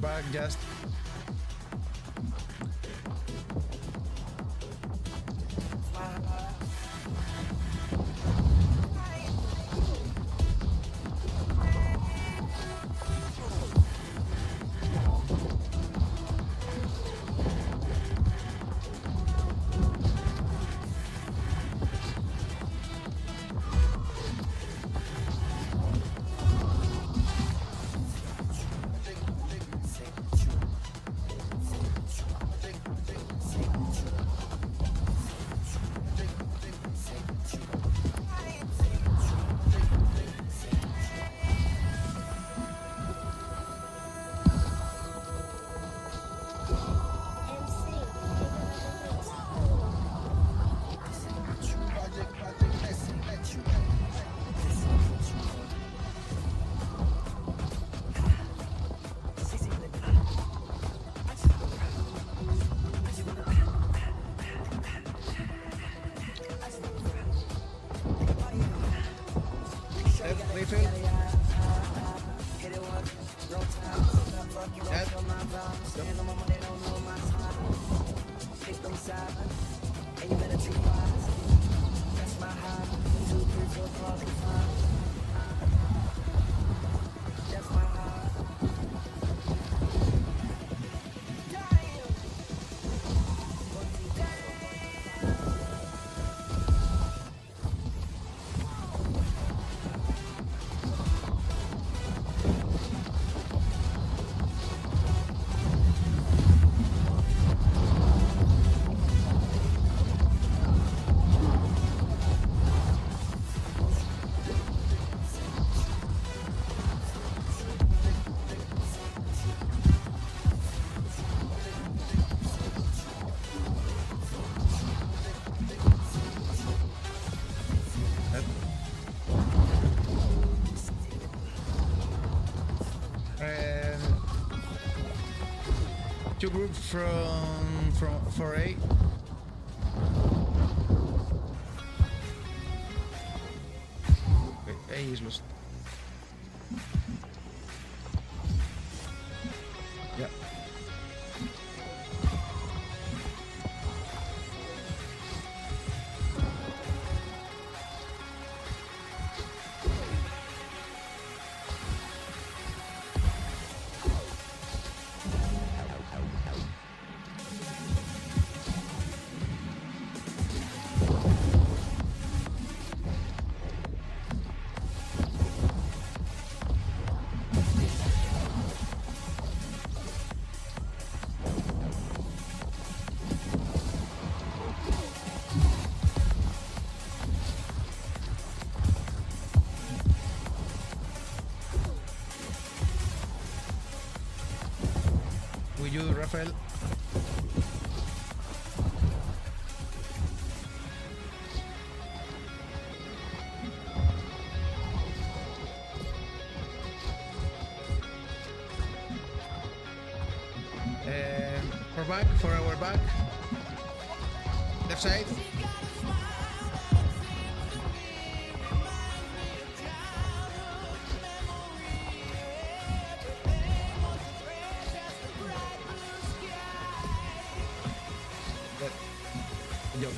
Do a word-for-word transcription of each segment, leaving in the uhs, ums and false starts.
back just. Two groups from from four A. Okay, A is lost. Yeah. With you, Rafael. Um, for back, for our back. Left side. Yo.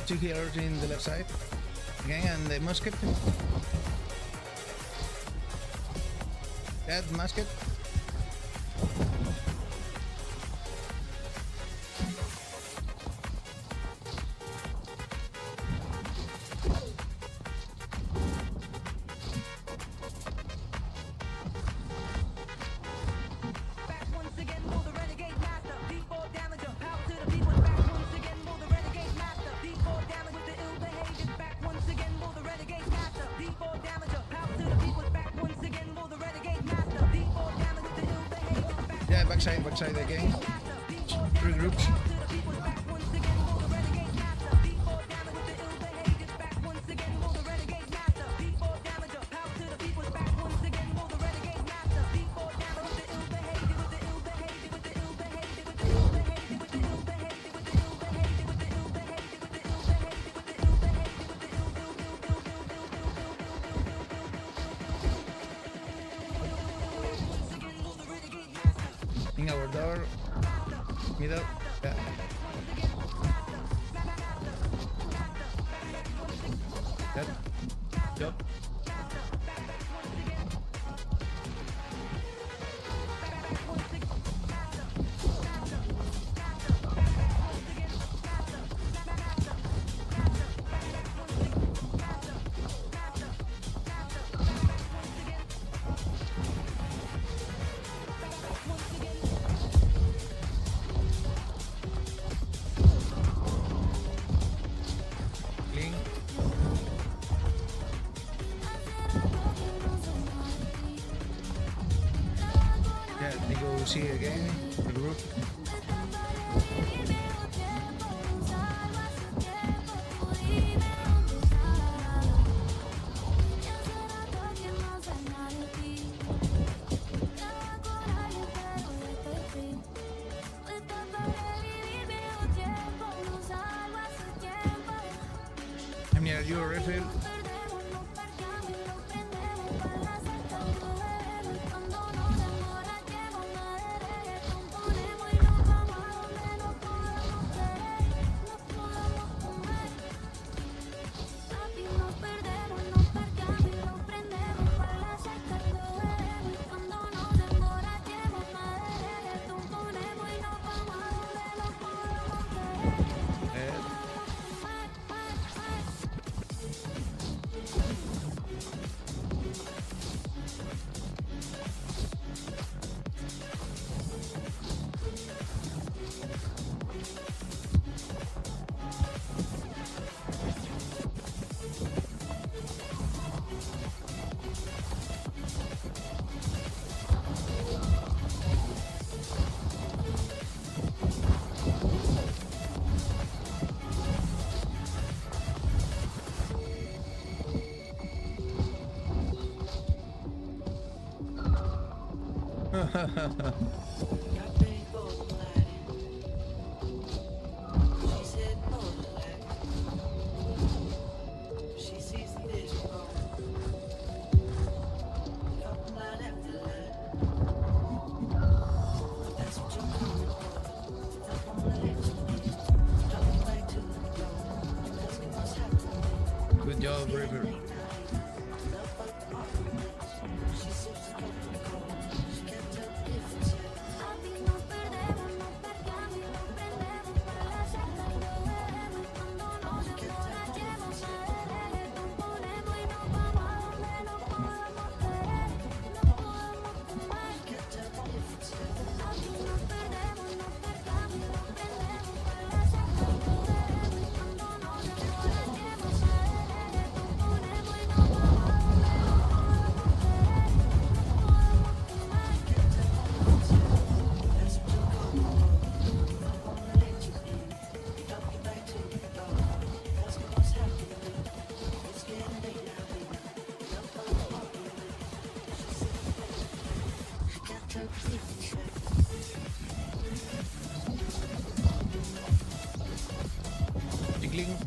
two healers in the left side. Again, and the musket. That musket. Backside, backside again. Three groups. In our door, middle, yeah. That, yep. See again, the group. I'm near you, refill. Good job, River. Jiggling.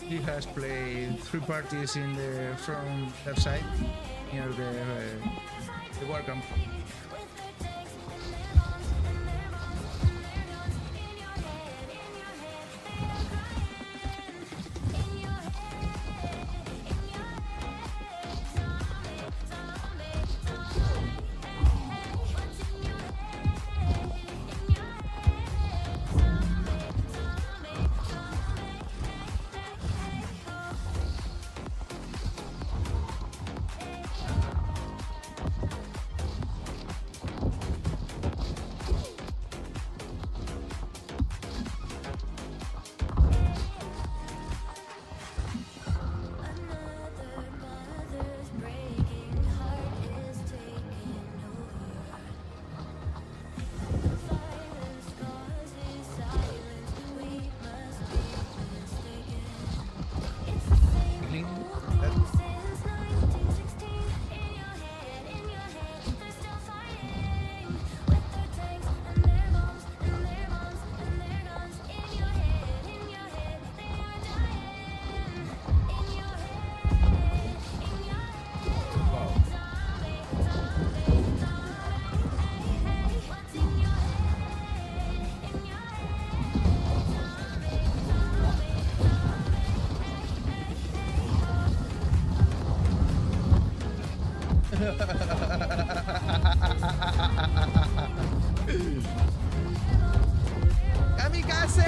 he has played three parties in the from left side near the uh, the war camp. ¡Kamikaze!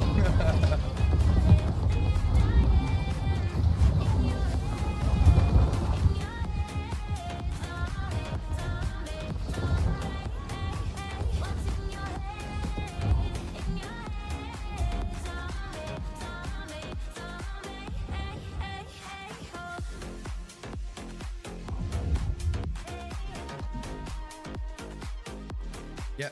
Yeah.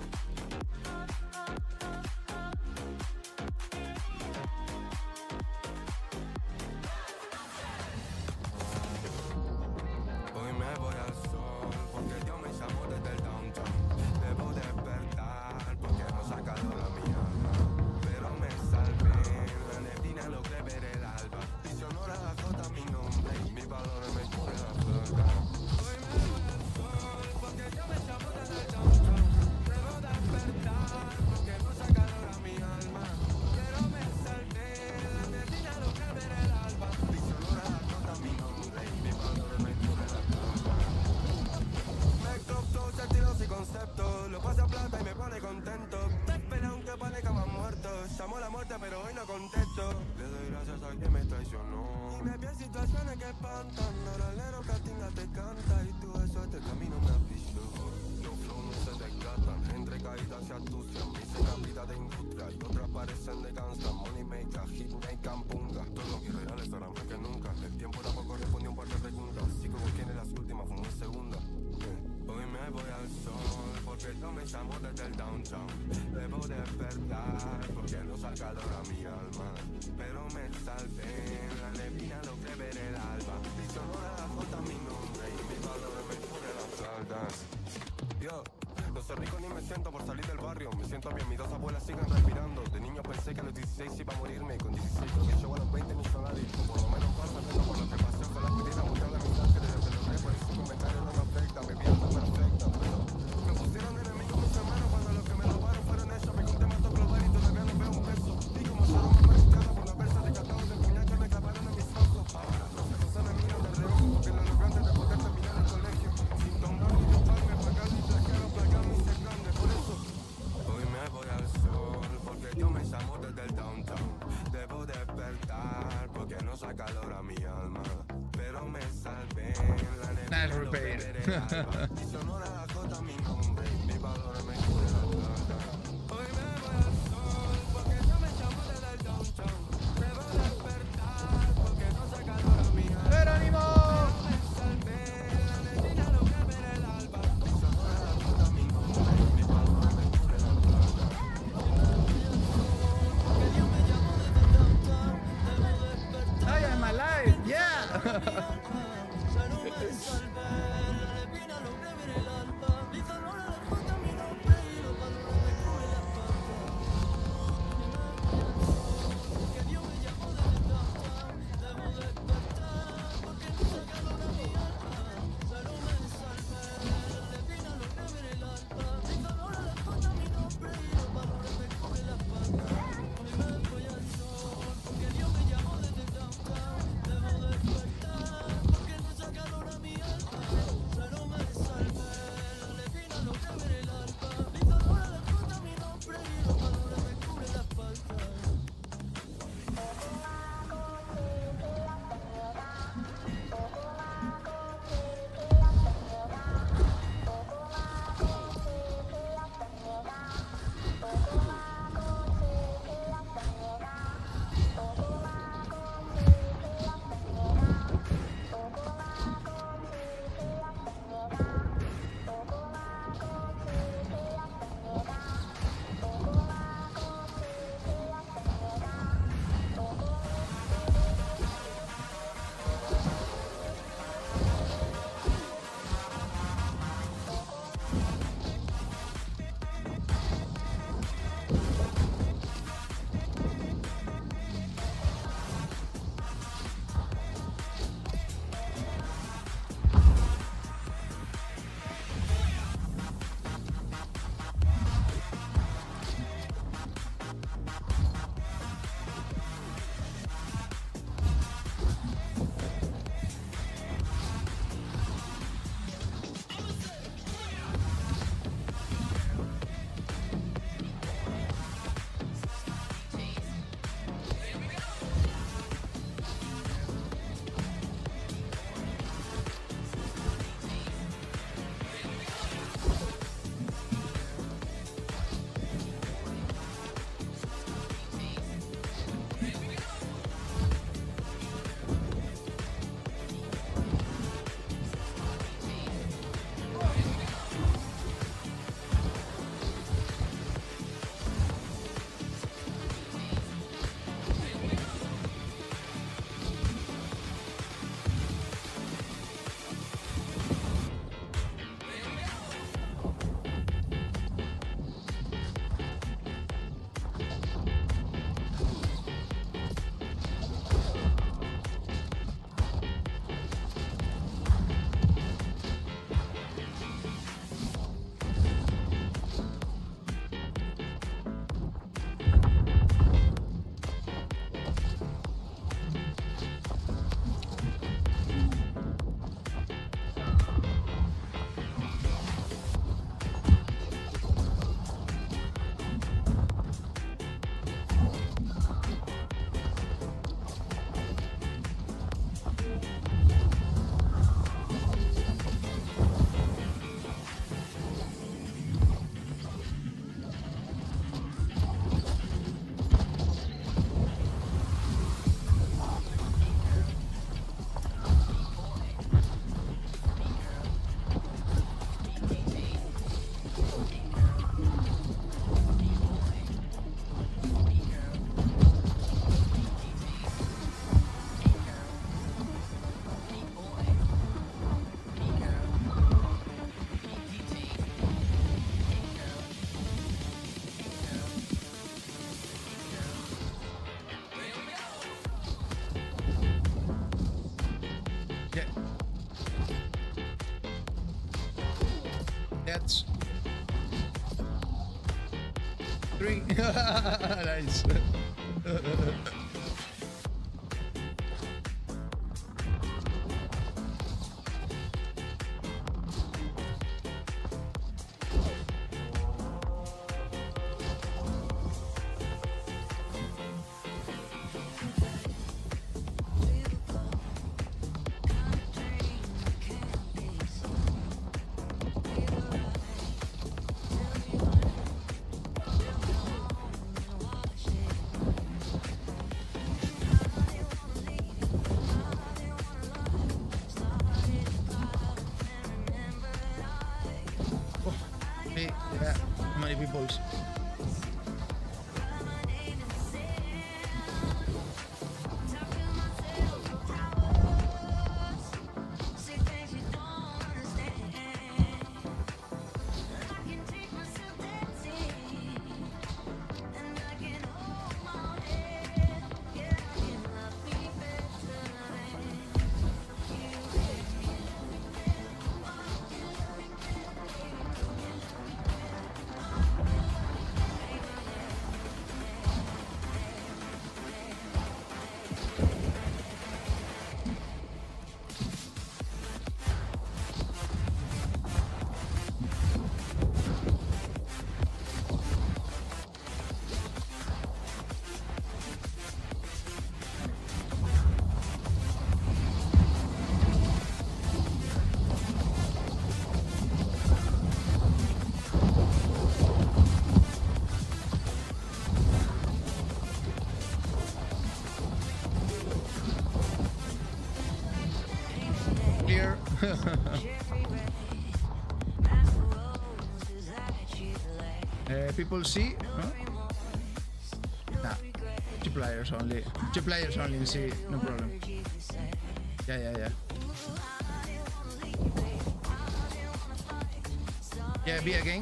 Hoy me voy al sol porque Dios me llamó desde el downtown. Debo despertar porque no saca calor mi alma. Pero me salvé, la neblina logré ver el alba. Y sonora la jota mi nombre y mi valor me cubre la flota. Hoy me voy al sol porque Dios me llamó desde el downtown. Debo despertar porque no saca calor mi alma. Pero me salvé, la neblina logré ver el alba. Y sonora la jota mi nombre y mi valor me cubre la flota. Make up todos estilos y conceptos. Lo paso a plata y me pone contento. Te espera aunque parezca más muerto. Llamo la muerte pero hoy no contesto. Le doy gracias a quien me traicionó. Y me vi en situaciones que espantan. Ahora el alero catinga te canta. Y tú eso este camino me avisó. Los flow no se desgatan. Entre caídas se astucian. Mi seca vida de industria. Y otras parecen de gangsta. Money maker, hit maker, punga. Todos irreales estarán más que nunca. El tiempo tampoco respondió un par de preguntas. Sigo con quien en las últimas fue muy segunda. Hoy me voy al sol porque no me llamo desde el downtown. Debo despertar porque no saca calor a mi alma. Pero me salvé, la neblina logré ver el alba. Y sonora la jota mi nombre y mi valor me cubre las faldas. Yo, no soy rico ni me siento por salir del barrio. Me siento bien, mis dos abuelas siguen respirando. De niño pensé que a los dieciséis iba a morirme. Con dieciséis creo que llego a los veinte ni son nadie. Por lo menos pasa todo por lo que pasé. Fue la aspirina mundial de mi sangre. Desde los tres por ese comentario no me afecta. Mi vida está perfecta, pero me pusieron enemigos mis hermanos cuando los que me robaron fueron ellos. Me conté mato global y todavía no veo un peso. Y como ser un americano por la versa de catado del puñal que me clavaron en mis ojos. Ahora no sé cosas me miran de reojo porque lo logran de poder terminar el colegio. Sin tomar ni chuparme, pagar ni plaquear o placar ni ser grande. Por eso hoy me voy al sol porque yo me llamo desde el downtown. Debo despertar porque no saca calor a mi alma. Pero me salvé, la Nice repair. y sonora la jota mi nombre y mi valor me cubre la plata. Hoy me voy al sol porque yo me llamo desde el downtown. Debo despertar porque no saca calor a mi alma. ¡Jerónimo! Me salvé, la neblina logré ver el alba. Y sonora la jota mi nombre y mi valor me cubre la plata. Porque yo me llamo desde el downtown. Debo despertar. I am alive, yeah! Pero me salvé, la neblina logré ver el alba. Three. Nice. Yeah, how many people's? Clear. uh, people see? Huh? Nah. Two players only. Two players only in C, no problem. Yeah, yeah, yeah. Yeah, B again.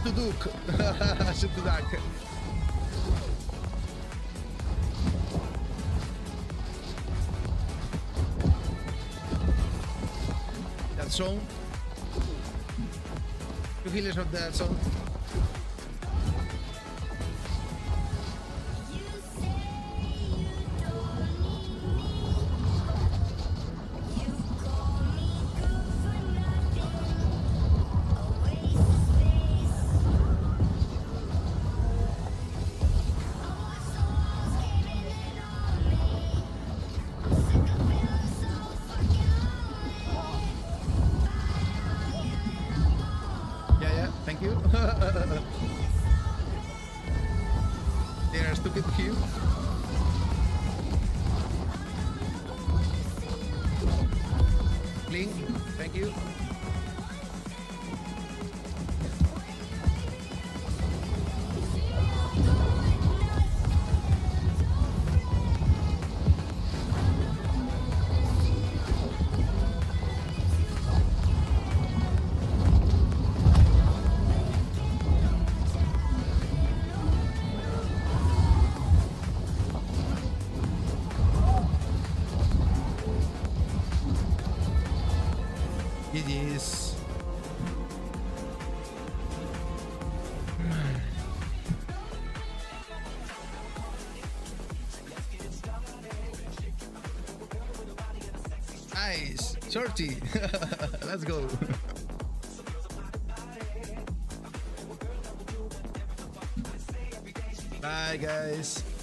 to Duke. Shoot to Duck. That zone. Two healers of that zone. Thank you. They are stupid cute. Blink, thank you. G G's. Nice, shorty. Let's go. Bye, guys.